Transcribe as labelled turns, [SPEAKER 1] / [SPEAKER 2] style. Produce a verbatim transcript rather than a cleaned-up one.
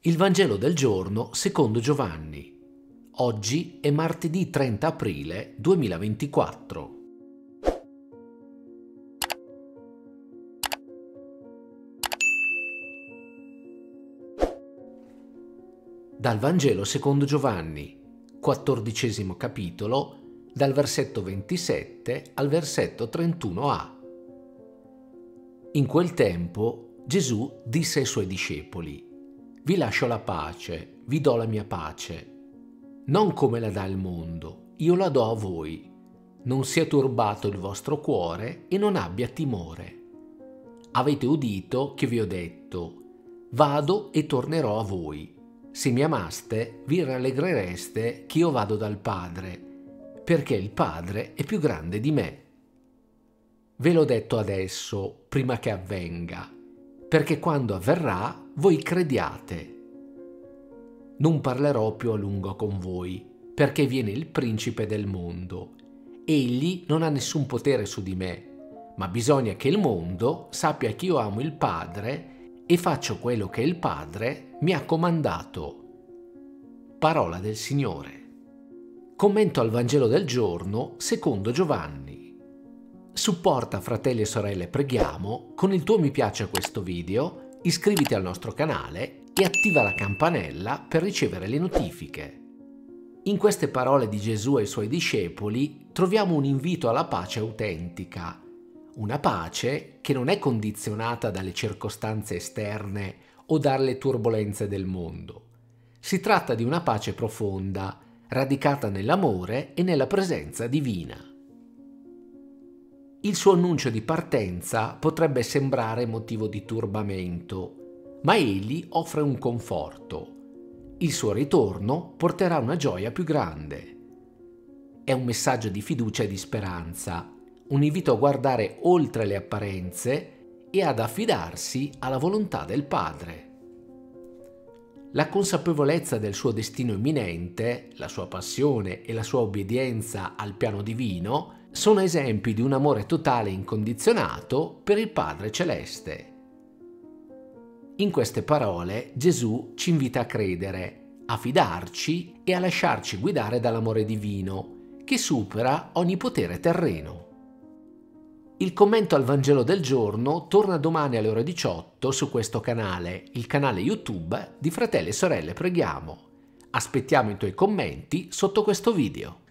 [SPEAKER 1] Il Vangelo del giorno secondo Giovanni. Oggi è martedì trenta aprile duemilaventiquattro. Dal Vangelo secondo Giovanni, quattordicesimo capitolo, dal versetto ventisette al versetto trentuno a. In quel tempo Gesù disse ai suoi discepoli: Vi lascio la pace, vi do la mia pace. Non come la dà il mondo, io la do a voi. Non sia turbato il vostro cuore e non abbia timore. Avete udito che vi ho detto: vado e tornerò a voi. Se mi amaste, vi rallegrereste che io vado dal Padre, perché il Padre è più grande di me. Ve l'ho detto adesso, prima che avvenga, perché quando avverrà voi crediate. Non parlerò più a lungo con voi, perché viene il principe del mondo. Egli non ha nessun potere su di me, ma bisogna che il mondo sappia che io amo il Padre e faccio quello che il Padre mi ha comandato. Parola del Signore. Commento al Vangelo del giorno secondo Giovanni. Supporta, fratelli e sorelle, preghiamo, con il tuo mi piace a questo video, iscriviti al nostro canale e attiva la campanella per ricevere le notifiche. In queste parole di Gesù ai suoi discepoli troviamo un invito alla pace autentica, una pace che non è condizionata dalle circostanze esterne o dalle turbolenze del mondo. Si tratta di una pace profonda, radicata nell'amore e nella presenza divina. Il suo annuncio di partenza potrebbe sembrare motivo di turbamento, ma egli offre un conforto. Il suo ritorno porterà una gioia più grande. È un messaggio di fiducia e di speranza, un invito a guardare oltre le apparenze e ad affidarsi alla volontà del Padre. La consapevolezza del suo destino imminente, la sua passione e la sua obbedienza al piano divino sono esempi di un amore totale e incondizionato per il Padre Celeste. In queste parole Gesù ci invita a credere, a fidarci e a lasciarci guidare dall'amore divino, che supera ogni potere terreno. Il commento al Vangelo del giorno torna domani alle ore diciotto su questo canale, il canale YouTube di Fratelli e Sorelle Preghiamo. Aspettiamo i tuoi commenti sotto questo video.